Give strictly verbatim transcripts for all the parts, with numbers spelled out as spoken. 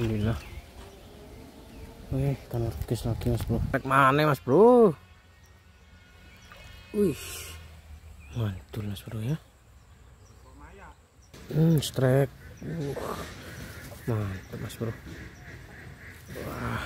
Alhamdulillah. Oke, kita ngerkis lagi mas bro. Trek mana mas bro? Wih, mantul mas bro ya. Hmm, strike. Uh, mantap mas bro. Wah.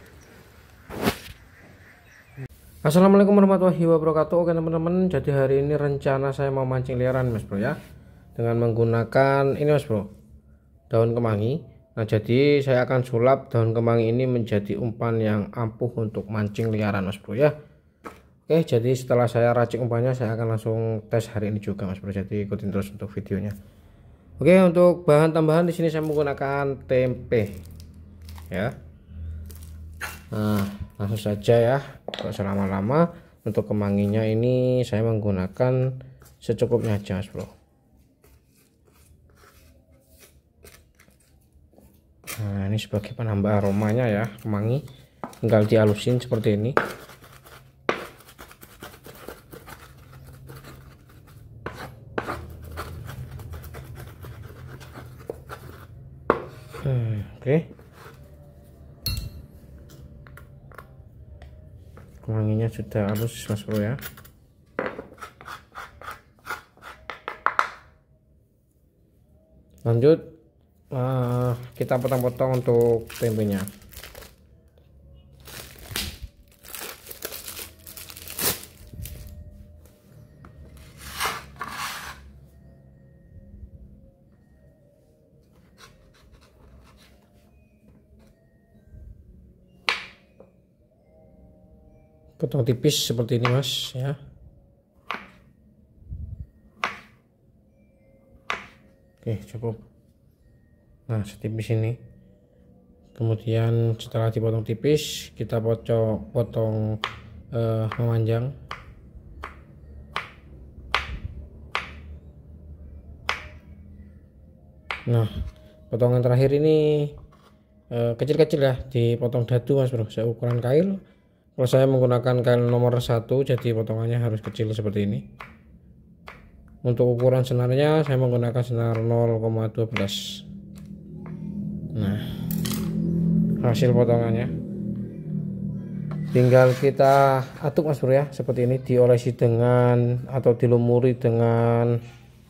Assalamualaikum warahmatullahi wabarakatuh. Oke teman-teman, jadi hari ini rencana saya mau mancing liaran mas bro ya, dengan menggunakan ini mas bro, daun kemangi. Nah jadi saya akan sulap daun kemangi ini menjadi umpan yang ampuh untuk mancing liaran mas bro ya. Oke, jadi setelah saya racik umpannya saya akan langsung tes hari ini juga mas bro, jadi ikutin terus untuk videonya. Oke, untuk bahan tambahan di sini saya menggunakan tempe ya. Nah langsung saja ya, kalau selama-lama. Untuk kemanginya ini saya menggunakan secukupnya aja mas bro. Nah ini sebagai penambah aromanya ya, kemangi tinggal dihalusin seperti ini. Hmm, oke okay. Kemanginya sudah halus mas bro ya. Lanjut uh, kita potong-potong untuk tempenya. Potong tipis seperti ini mas ya. Oke cukup. Nah setipis ini. Kemudian setelah dipotong tipis kita potong potong eh, memanjang. Nah potongan terakhir ini kecil-kecil eh, ya, dipotong dadu mas bro, saya ukuran kail. Kalau saya menggunakan kail nomor satu, jadi potongannya harus kecil seperti ini. Untuk ukuran senarnya saya menggunakan senar nol koma satu dua. Nah hasil potongannya tinggal kita aduk mas bro ya, seperti ini, diolesi dengan atau dilumuri dengan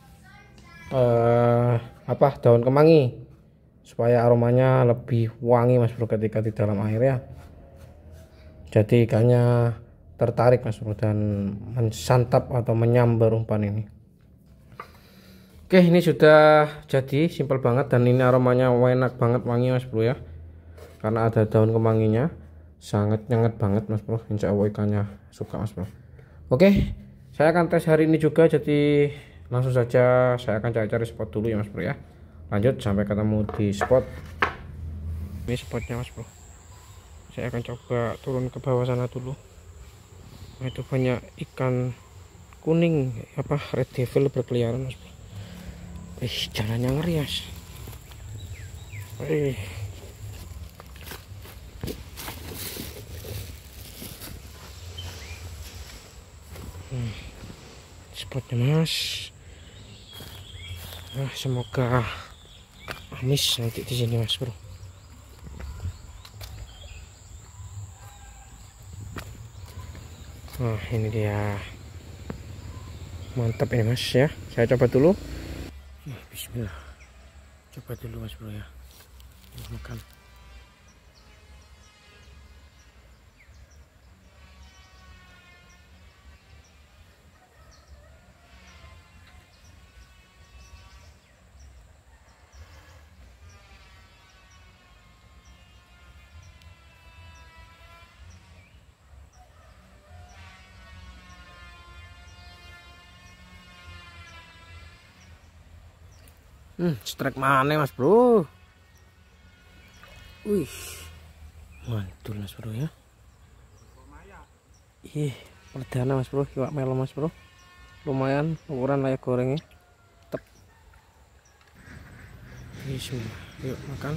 eh, apa daun kemangi supaya aromanya lebih wangi mas bro ketika di dalam air ya. Jadi ikannya tertarik mas bro dan mensantap atau menyambar umpan ini. Oke, ini sudah jadi, simpel banget, dan ini aromanya enak banget, wangi mas bro ya, karena ada daun kemanginya, sangat nyengat banget mas bro. Insya Allah ikannya suka mas bro. Oke, saya akan tes hari ini juga, jadi langsung saja saya akan cari-cari spot dulu ya mas bro ya. Lanjut sampai ketemu di spot. Ini spotnya mas bro, saya akan coba turun ke bawah sana dulu. Nah, itu banyak ikan kuning apa red devil berkeliaran mas bro. Ih, jalannya ngeri mas. Wih. Hmm. Spotnya mas. Nah, semoga amis nanti di sini mas bro. Nah ini dia, mantap ini mas ya. Saya coba dulu. Bismillah, coba dulu mas bro ya, makan. Hmm, strike mana mas bro? Wih, mantul mas bro ya. Ih, perdana mas bro, iwak melon mas bro. Lumayan ukuran layak gorengnya. Tep. Bismillah, yuk makan.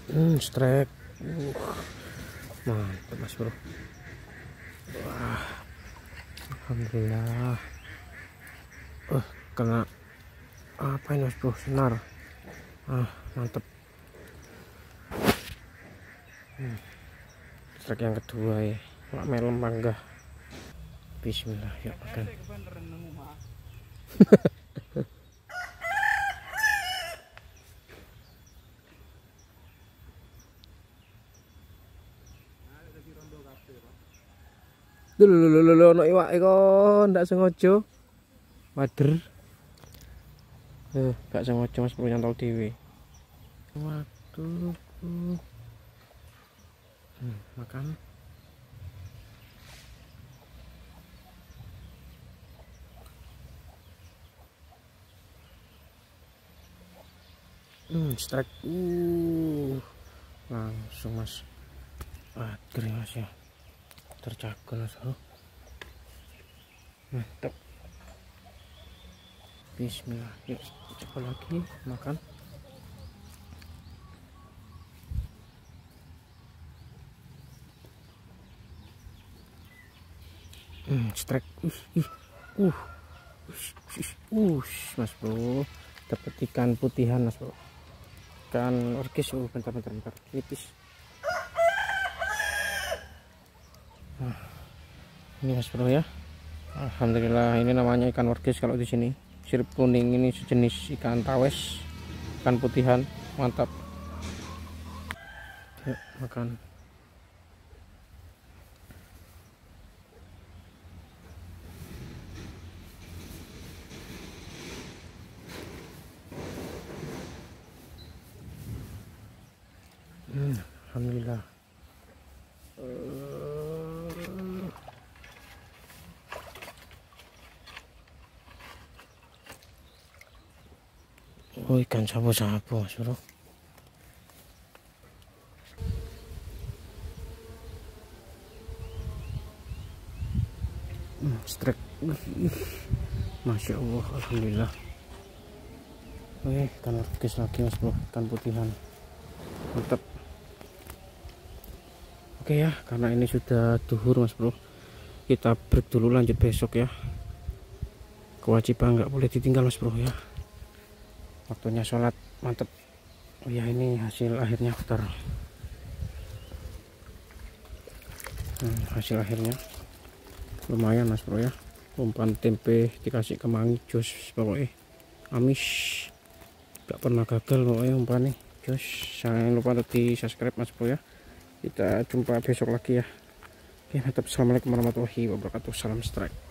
Hmm, strike. Uh, mantap mas bro. Wah, alhamdulillah. Uh, kena apa ini mas bro? Senar. Ah, mantap. Hmm. Strike yang kedua ya. Nggak melem bangga. Bismillah ya makan. Dulu dulu dulu no iwak iko ndak sengaja. Wader. Eh, gak sengaja mas bro nyantol dewe. Waduh. Hmm, makan. Hmm, strike. Uh, langsung mas. Wader mas ya. Terjaga mas bro. Mantap. Bismillah. Yuk coba lagi makan. Hmm, strike. Uh, uh, uh, uh, uh, mas bro. Dapat ikan putihan mas bro. Ikan orkis. Oh, bentar bentar bentar. Nipis. Nah, ini mas bro ya. Alhamdulillah, ini namanya ikan orkis kalau di sini. Sirip kuning ini sejenis ikan tawes, ikan putihan, mantap. Yuk makan. Hmm, alhamdulillah. Oh, ikan sapu-sapu mas bro. Hmm, strike. Masya Allah, alhamdulillah. Oke, ikan orkis lagi mas bro, ikan putihan, mantap. Oke ya, karena ini sudah duhur mas bro, kita break dulu, lanjut besok ya. Kewajiban nggak boleh ditinggal mas bro ya. Waktunya sholat, mantap. Oh ya, ini hasil akhirnya putar. Hmm, hasil akhirnya lumayan mas bro ya. Umpan tempe dikasih kemangi, jos pokoknya amis, gak pernah gagal pokoknya umpan nih jos. Jangan lupa untuk di subscribe mas bro ya. Kita jumpa besok lagi ya. Oke, mantap. Assalamualaikum warahmatullahi wabarakatuh. Salam strike.